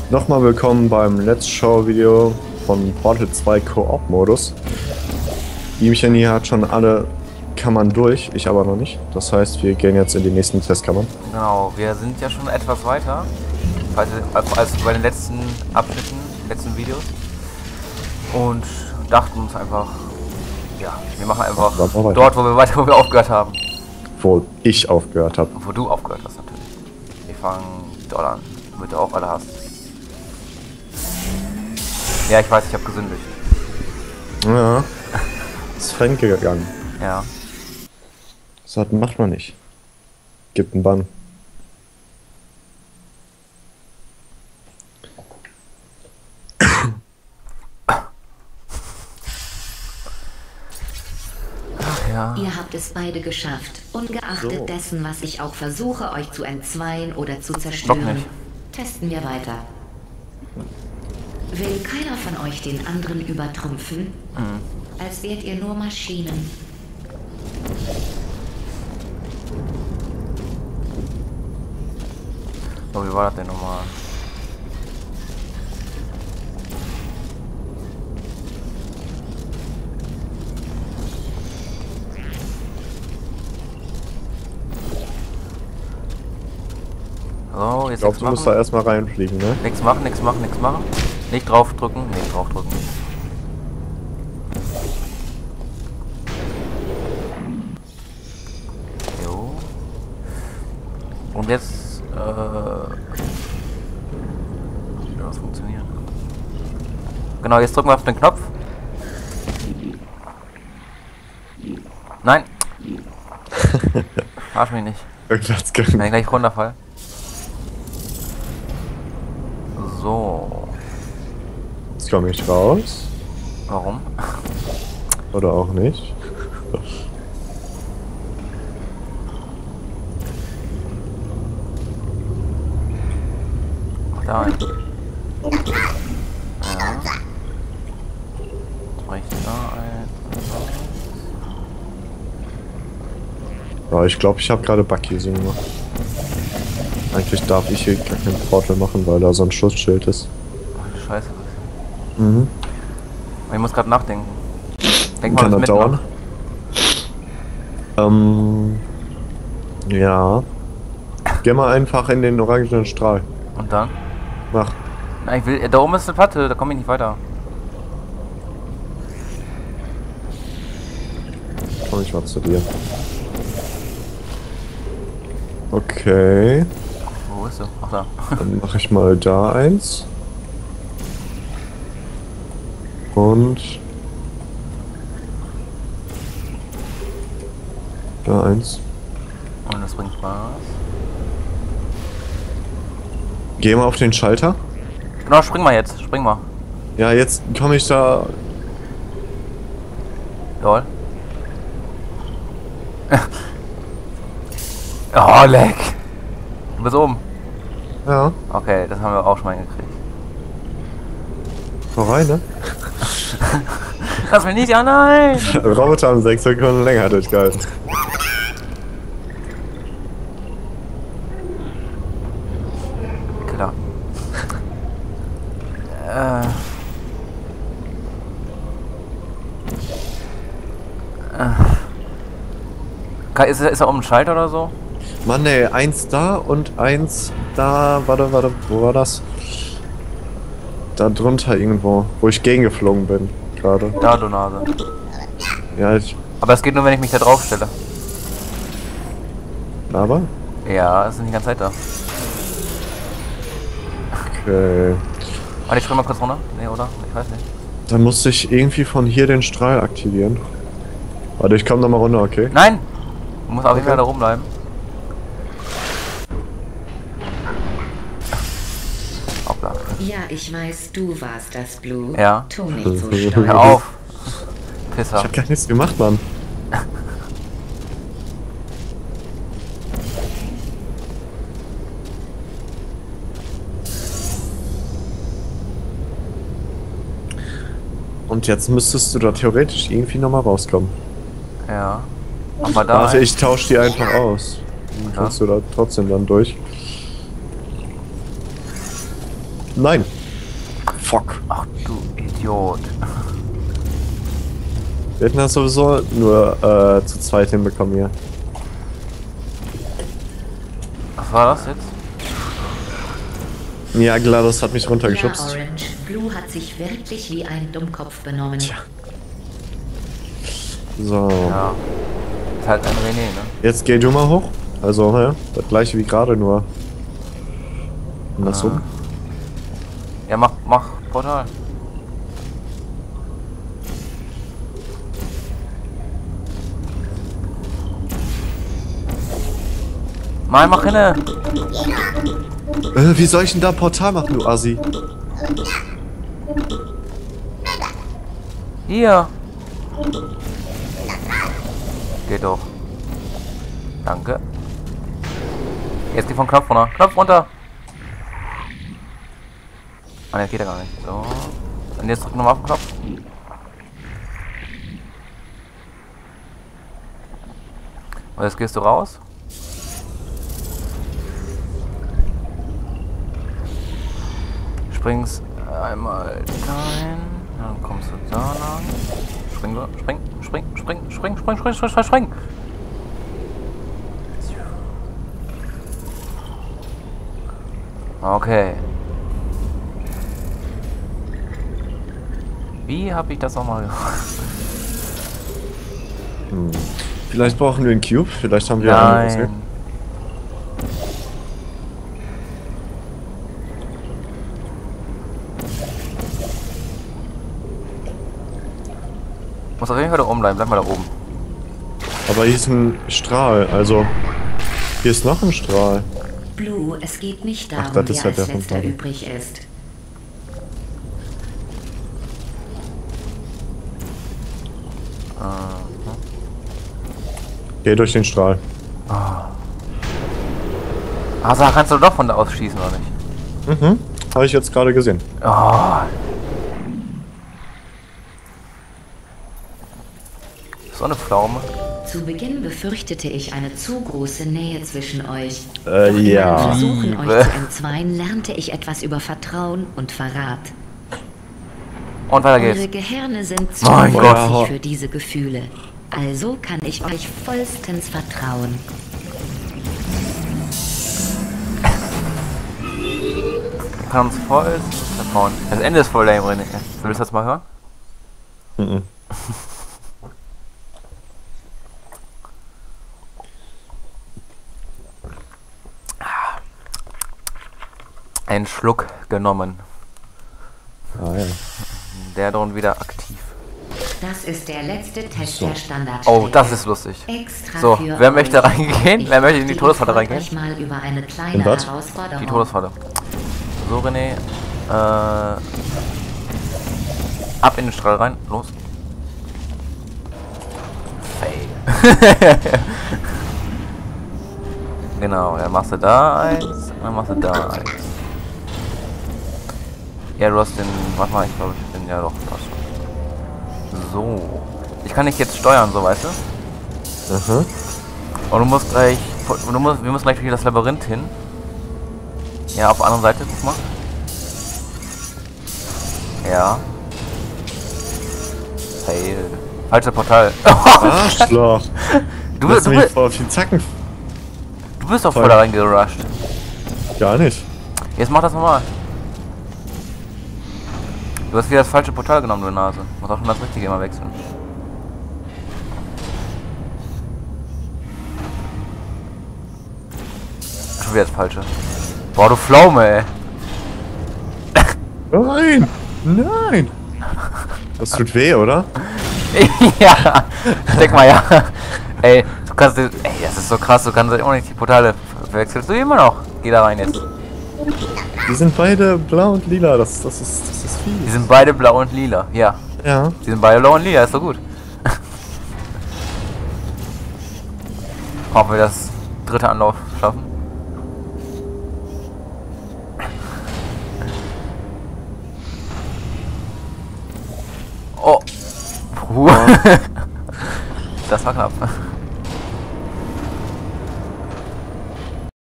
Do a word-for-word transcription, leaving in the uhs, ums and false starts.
Nochmal willkommen beim Let's Show Video von Portal zwei Koop-Modus. Ihmchen hier hat schon alle Kammern durch, ich aber noch nicht. Das heißt, wir gehen jetzt in die nächsten Testkammern. Genau, wir sind ja schon etwas weiter als, als bei den letzten Abschnitten, letzten Videos. Und dachten uns einfach, ja, wir machen einfach dort, wo wir weiter, wo wir aufgehört haben. Wo ich aufgehört habe. Wo du aufgehört hast, natürlich. Wir fangen dort an, damit du auch alle hast. Ja, ich weiß, ich habe gesündigt. Ja, ist fremd gegangen. Ja. Das macht man nicht. Gibt einen Bann. Ja. Ihr habt es beide geschafft, ungeachtet so. dessen, was ich auch versuche, euch zu entzweien oder zu zerstören. Testen wir weiter. Will keiner von euch den anderen übertrumpfen? Mhm. Als wärt ihr nur Maschinen. So, wie war das denn nochmal? So, jetzt ich glaube, du musst da erstmal reinfliegen, ne? Nichts machen, nichts machen, nichts machen. Nicht draufdrücken, nicht draufdrücken. Jo. Und jetzt, äh... wie soll das funktionieren? Genau, jetzt drücken wir auf den Knopf. Nein! Arsch mich nicht. Irgendwas können. Wenn ich gleich runterfall. So. Jetzt komme ich raus. Warum? Oder auch nicht. Mach da ein. Ja. Mach ich da ein. Ja, ich glaube, ich habe gerade Buggy-Sing gemacht. Eigentlich darf ich hier gar kein Portal machen, weil da so ein Schutzschild ist. Ach, Scheiße. Mhm. Ich muss gerade nachdenken. Denk mal, kann das das dauern? Ähm. Ja. Geh mal einfach in den orangenen Strahl. Und dann? Mach. Nein, ich will. Da oben ist eine Platte, da komme ich nicht weiter. Komm ich mal zu dir. Okay. Wo ist du? Ach da. Dann mache ich mal da eins. Und da eins. Und das bringt Spaß. Geh mal auf den Schalter. Genau, spring mal jetzt. Spring mal. Ja, jetzt komme ich da. Lol. Oh, leck. Du bist oben. Ja. Okay, das haben wir auch schon mal hingekriegt. Vorbei, ne? Lass mich nicht, ja nein! Roboter haben sechs Sekunden länger durchgehalten. Klar. äh. Äh. Ist, ist er um den Schalter oder so? Mann ey, eins da und eins da, warte, warte, wo war das? Da drunter irgendwo, wo ich gegengeflogen bin, gerade. Da, du Nase. Ja, ich... Aber es geht nur, wenn ich mich da drauf stelle. Aber? Ja, es ist nicht die ganze Zeit da. Okay. Warte, ich spring mal kurz runter. Nee, oder? Ich weiß nicht. Dann musste ich irgendwie von hier den Strahl aktivieren. Warte, ich komm nochmal runter, okay? Nein! Du musst auf jeden Okay. Fall da rumbleiben. Hoppla. Ja, ich weiß, du warst das, Blue. Ja. Tu nicht so stolz. Hör auf! Pisser. Ich hab gar nichts gemacht, Mann. Und jetzt müsstest du da theoretisch irgendwie nochmal rauskommen. Ja. Mach mal da. Warte, ein. ich tausche die einfach aus. Dann Ja. kannst du da trotzdem dann durch. Nein. Fuck. Ach du Idiot. Wir hätten das sowieso nur äh, zu zweit hinbekommen hier. Was war das jetzt? Ja, GLaDOS hat mich runtergeschubst. Ja, Orange. Blue hat sich wirklich wie ein Dummkopf benommen. Tja. So. Ja. Ist halt ein René, ne? Jetzt geh du mal hoch. Also, naja, das gleiche wie gerade, nur andersrum. Ja, mach, mach Portal. Mal, mach hinne! Äh, wie soll ich denn da Portal machen, du Assi? Hier! Geht doch. Danke. Jetzt geh vom Knopf runter. Knopf runter! Ah, ne, geht ja gar nicht. So. Und jetzt drück nochmal auf den Knopf. Und jetzt gehst du raus. Springst einmal dahin. Dann kommst du da lang. Spring, spring, spring, spring, spring, spring, spring, spring, spring, spring. Okay. Wie habe ich das nochmal gemacht? Hm. Vielleicht brauchen wir einen Cube, vielleicht haben wir einen. Nein. Muss auf jeden Fall da oben bleiben, bleib mal da oben. Aber hier ist ein Strahl, also hier ist noch ein Strahl. Blue, es geht nicht darum, Ach, das ist wer halt als der letzter Fontan. übrig ist. Geh durch den Strahl. Also kannst du doch von da aus schießen, oder nicht? Mhm. Habe ich jetzt gerade gesehen. Oh. So eine Pflaume. Zu Beginn befürchtete ich eine zu große Nähe zwischen euch. Äh, Doch in ja. meinem Versuchen, Liebe. euch zu entzweien, lernte ich etwas über Vertrauen und Verrat. Und weiter Eure geht's. Gehirne sind zu Mein Gott. empfindlich für diese Gefühle. Also kann ich euch vollstens vertrauen. Wir können uns voll vertrauen. Das Ende ist voll lame, René. Willst du das mal hören? Mhm. Einen Schluck genommen. Ah ja. Der Drone wieder aktiv. Das ist der letzte Test So. der Standard. Oh, das ist lustig. Extra So, für wer möchte euch. reingehen? Ich Wer möchte in die dachte, Todesfalle ihr freut reingehen? euch mal über eine kleine In was? Herausforderung. Die Todesfalle. So, René. Äh, ab in den Strahl rein. Los. Fail. Genau, dann machst du da eins, dann machst du da eins. Ja, du hast den. Warte mal, ich glaube, ich bin ja doch fast. So. Ich kann dich jetzt steuern, so weißt du? Aha. Und du musst gleich. Du musst, wir müssen gleich durch das Labyrinth hin. Ja, auf der anderen Seite, guck mal. Ja. Fail. Falsches Portal. Arschloch. Du, Lass du, mich du, voll auf die Zacken. du bist doch voll Voll. da reingerusht. Gar nicht. Jetzt mach das nochmal. Du hast wieder das falsche Portal genommen, du Nase. Du musst auch schon das richtige immer wechseln. Schon wieder das falsche. Boah, du Pflaume, ey. Nein! Nein! Das tut weh, oder? Ja, denk mal, ja. Ey, du kannst, ey, das ist so krass, du kannst immer nicht die Portale wechselst du immer noch. Geh da rein jetzt. Die sind beide blau und lila, das, das ist, das ist Die fies. sind beide blau und lila, ja. Ja. Die sind beide blau und lila, ist doch gut. Ob wir das dritte Anlauf schaffen. Oh. Puh. Das war knapp.